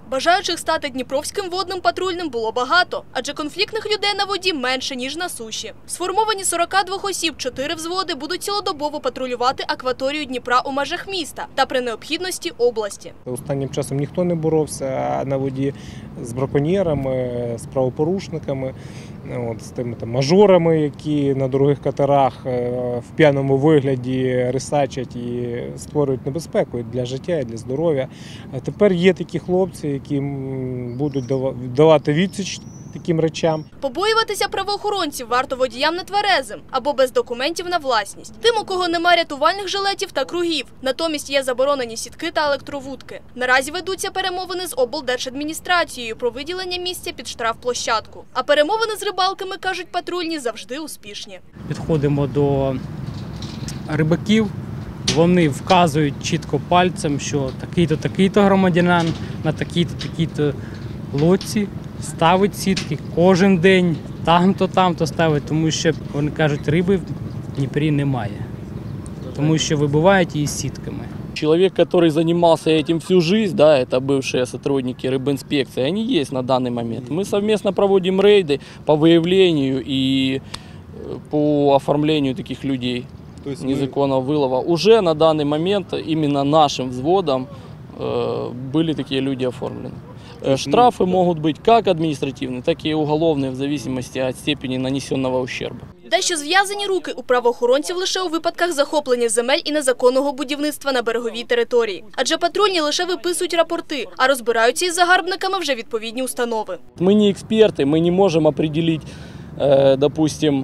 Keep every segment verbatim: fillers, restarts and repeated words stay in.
Бажаючих стати Дніпровським водним патрульним було багато, адже конфліктних людей на воді менше, ніж на суші. Сформовані сорока двох осіб, чотири взводи будуть цілодобово патрулювати акваторію Дніпра у межах міста та при необхідності області. Останнім часом ніхто не боровся на воді з браконьєрами, з правопорушниками, от, з тими там, мажорами, які на дорогих катерах в п'яному вигляді рисачать і створюють небезпеку для життя, і для здоров'я. А тепер є такі хлопці, які будуть давати відсіч таким речам. Побоюватися правоохоронців варто водіям нетверезим або без документів на власність. Тим, у кого немає рятувальних жилетів та кругів. Натомість є заборонені сітки та електровудки. Наразі ведуться перемовини з облдержадміністрацією про виділення місця під штрафплощадку. А перемовини з рибалками, кажуть патрульні, завжди успішні. Підходимо до рибаків. Вони вказують чітко пальцем, що такий-то, такий-то громадянин на такій-то, такій-то лодці ставить сітки кожен день, там-то, там-то ставить, тому що, вони кажуть, риби в Дніпрі немає, тому що вибивають її сітками. Человек, который занимался этим всю жизнь, да, это бывшие сотрудники рыбинспекции, они есть на данный момент. Мы совместно проводим рейды по выявлению и по оформлению таких людей. То есть незаконного вылова. Уже на данный момент именно нашим взводом э, были такие люди оформлены. Штрафы могут быть как административные, так и уголовные в зависимости от степени нанесенного ущерба. Дещо зв'язані руки у правоохоронців лише у випадках захоплення земель і незаконного будівництва на береговій території. Адже патрульні лише виписують рапорти, а розбираються із загарбниками вже відповідні установи. Мы не эксперты, мы не можем определить, э, допустим,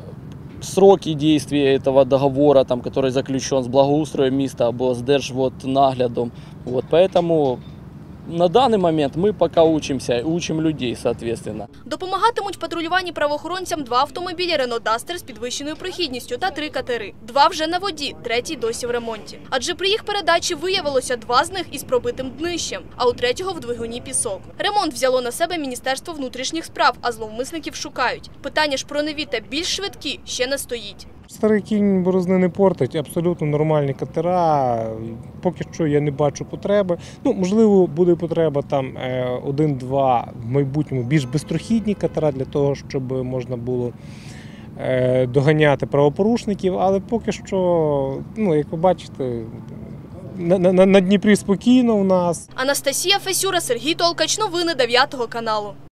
сроки действия этого договора, там, который заключен с благоустроем места або с Держводнаглядом. Вот, поэтому на даний момент ми поки учимося, учимо людей, соответственно. Допомагатимуть в патрулюванні правоохоронцям два автомобілі Renault Duster з підвищеною прохідністю та три катери. Два вже на воді, третій досі в ремонті. Адже при їх передачі виявилося два з них із пробитим днищем, а у третього в двигуні пісок. Ремонт взяло на себе Міністерство внутрішніх справ, а зловмисників шукають. Питання ж про нові та більш швидкі ще не стоїть. Старий кінь борозни не портить, абсолютно нормальні катера, поки що я не бачу потреби. Ну, можливо, буде потреба там один-два в майбутньому більш безтрохідні катера для того, щоб можна було доганяти правопорушників, але поки що, ну, як ви бачите, на, на, на Дніпрі спокійно у нас. Анастасія Фесюра, Сергій Толкач, новини дев'ятого каналу.